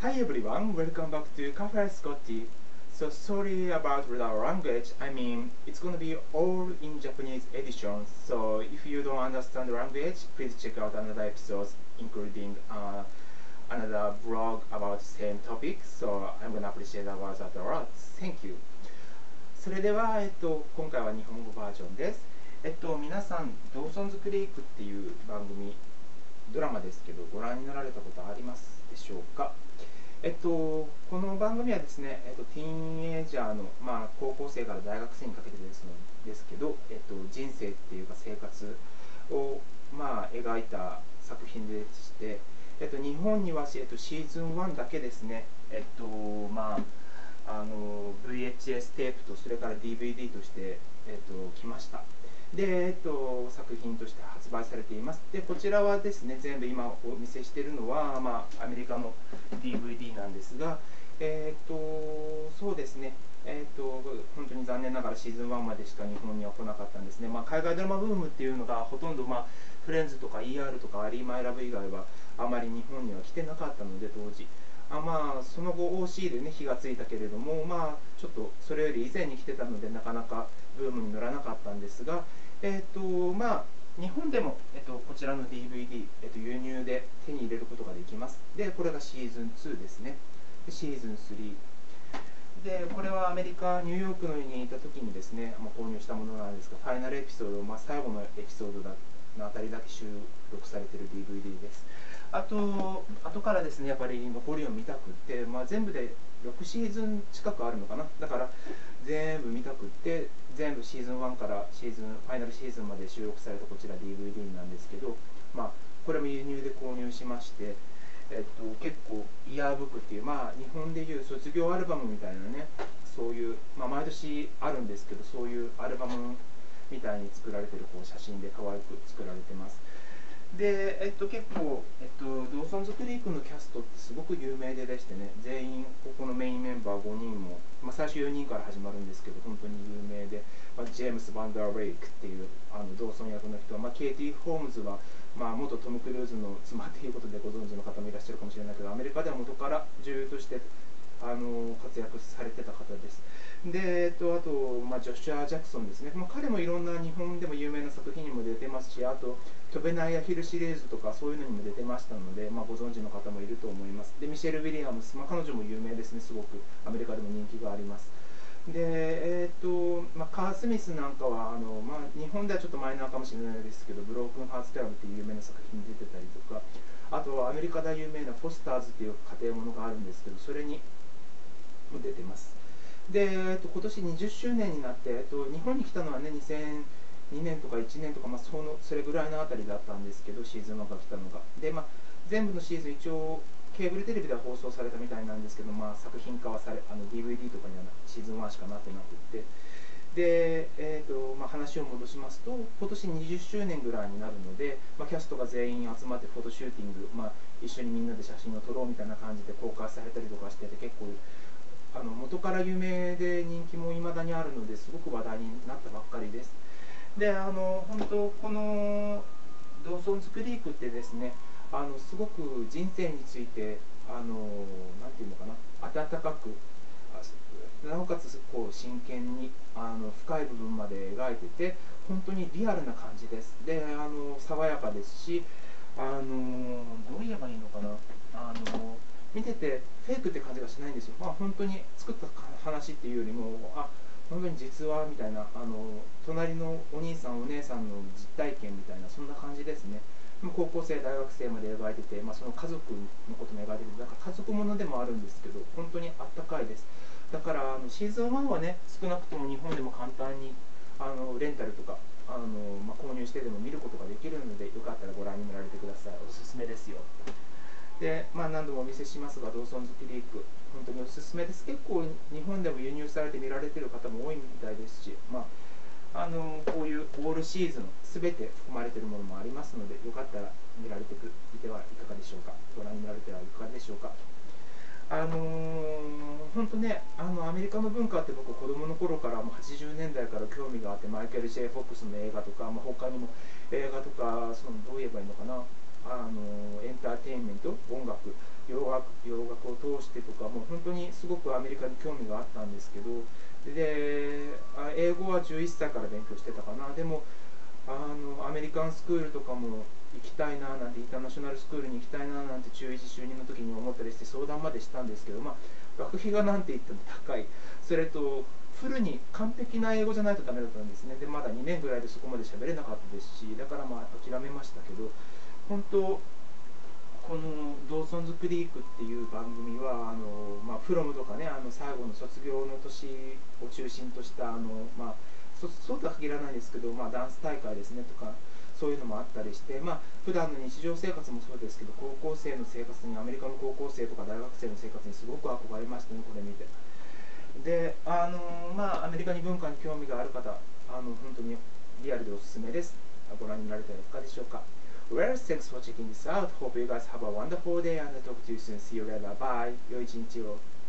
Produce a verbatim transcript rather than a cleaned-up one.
Hi everyone, welcome back to Cafe Scotty. So sorry about the language. I mean, it's gonna be all in Japanese edition. So if you don't understand the language, please check out another episodes, including uh, another blog about same topic. So I'm gonna appreciate about that a lot. Thank you. それでは、えっと、今回は日本語バージョンです。えっと、皆さん、ドーソンズクリークっていう番組、ドラマですけど、ご覧になられたことありますでしょうか。えっと、この番組はですね、えっと、ティーンエイジャーの、まあ、高校生から大学生にかけてですのですけど、えっと、人生っていうか生活を、まあ、描いた作品でして、えっと、日本には、えっと、シーズンワンだけですね、えっと、まあ、あの ブイエイチエス テープとそれから ディーブイディー として、えっと、来ました。で、えっと、作品として発売されています。で、こちらはですね、全部今お見せしているのは、まあ、アメリカの ディーブイディー なんですが、えっと、そうですね、えっと、本当に残念ながらシーズンワンまでしか日本には来なかったんですね。まあ、海外ドラマブームっていうのがほとんど、まあ、フレンズとか イーアール とかアリー・マイ・ラブ以外はあまり日本には来てなかったので、当時。あまあ、その後 オーシー でね火がついたけれども、まあ、ちょっとそれより以前に来てたのでなかなかブームに乗らなかったんですが、えっとまあ、日本でも、えっと、こちらの ディーブイディー、えっと、輸入で手に入れることができます。で、これがシーズンツーですね。でシーズンスリー。で、これはアメリカ、ニューヨークのにいた時にですね、まあ、購入したものなんですが、ファイナルエピソード、まあ、最後のエピソードだのあたりだけ収録されている ディーブイディー です。あと、後からですね、やっぱり残りを見たくって、まあ、全部でろくシーズン近くあるのかな。だから、全部見たくって、全部シーズンワンからシーズン、ファイナルシーズンまで収録されたこちら ディーブイディー なんですけど、まあ、これも輸入で購入しまして、えっと、結構イヤーブックっていう、まあ、日本でいう卒業アルバムみたいなね、そういう、まあ、毎年あるんですけど、そういうアルバムみたいに作られてるこう写真で可愛く作られてます。で、えっと、結構、えっと、ドーソンズクリークのキャストってすごく有名ででしてね、全員、ここのメインメンバーごにんも、まあ、最初よにんから始まるんですけど、本当に有名で、まあ、ジェームス・バンダー・ウェイクっていうあのドーソン役の人、まあ、ケイティ・ホームズは、まあ、元トム・クルーズの妻ということでご存知の方もいらっしゃるかもしれないけど、アメリカでは元から女優としてあの活躍されてた方です。で、えっと、あと、まあ、ジョシュア・ジャクソンですね、まあ、彼もいろんな日本でも有名な作品にも出てますし、あと、飛べないアヒルシリーズとかそういうのにも出てましたので、まあ、ご存知の方もいると思います。で、ミシェル・ウィリアムス、まあ、彼女も有名ですね、すごくアメリカでも人気があります。で、えーとまあ、カー・スミスなんかはあの、まあ、日本ではちょっとマイナーかもしれないですけど、ブロークン・ハーツ・クラブっていう有名な作品に出てたりとか、あとはアメリカで有名なフォスターズっていう家庭ものがあるんですけど、それにも出てます。で、えっと、今年にじゅっしゅうねんになって、えっと、日本に来たのはね、にせんにねんとかいちねんとか、まあ、そのそれぐらいのあたりだったんですけど、シーズンワンが来たのが。で、まあ、全部のシーズン、一応、ケーブルテレビでは放送されたみたいなんですけど、まあ、作品化はされ、あの ディーブイディー とかにはシーズンワンしかなってなくって、で、えーとまあ、話を戻しますと、今年にじゅっしゅうねんぐらいになるので、まあ、キャストが全員集まってフォトシューティング、まあ、一緒にみんなで写真を撮ろうみたいな感じで公開されたりとかしてて、結構、あの元から有名で人気もいまだにあるので、すごく話題になったばっかりです。で、あの本当、このドーソンズクリークってですね、あのすごく人生について、あのなんていうのかな、温かく、なおかつこう真剣にあの深い部分まで描いてて、本当にリアルな感じです。で、あの爽やかですし、あのどう言えばいいのかな、あの見ててフェイクって感じがしないんですよ。まあ、本当に作った話っていうよりも、あ、本当に実話みたいな、あの隣のお兄さんお姉さんの実体験みたいな、そんな感じですね。高校生大学生まで描いてて、まあ、その家族のことも描いてて、だから家族ものでもあるんですけど、本当にあったかいです。だからあのシーズンワンはね、少なくとも日本でも簡単にあのレンタルとかあの、まあ、購入してでも見ることができるので、よかったらご覧になられてください。おすすめですよ。で、まあ、何度もお見せしますが、ドーソンズクリーク、本当におすすめです。結構日本でも輸入されて見られてる方も多いみたいですし、まあ、あのこういうオールシーズンすべて含まれているものもありますので、よかったら見られてみてはいかがでしょうか。ご覧になられてはいかがでしょうか。あの本当ね、あのアメリカの文化って僕、子供の頃からもうはちじゅうねんだいから興味があって、マイケル・ジェイ・フォックスの映画とか、まあ、他にも映画とか、そのどう言えばいいのかな、あのエンターテインメント、音楽、洋楽、洋楽を通すごくアメリカに興味があったんですけど、であ英語はじゅういっさいから勉強してたかな。でもあのアメリカンスクールとかも行きたいななんて、インターナショナルスクールに行きたいななんて中いち中にの時に思ったりして相談までしたんですけど、まあ、学費がなんて言っても高い、それとフルに完璧な英語じゃないとダメだったんですね。でまだにねんぐらいでそこまで喋れなかったですし、だからまあ諦めましたけど、本当この「ドーソンズクリーク」っていう番組はあの、まあ、フロムとかね、あの最後の卒業の年を中心としたあの、まあ、そそうとは限らないですけど、まあ、ダンス大会ですねとかそういうのもあったりして、まあ普段の日常生活もそうですけど、高校生の生活に、アメリカの高校生とか大学生の生活にすごく憧れましたね、これ見て。であのまあアメリカに文化に興味がある方、あの本当にリアルでおすすめです。ご覧になられたらいかがでしょうか。Well, thanks for checking this out. Hope you guys have a wonderful day and talk to you soon. See you later. Bye. 良い一日を。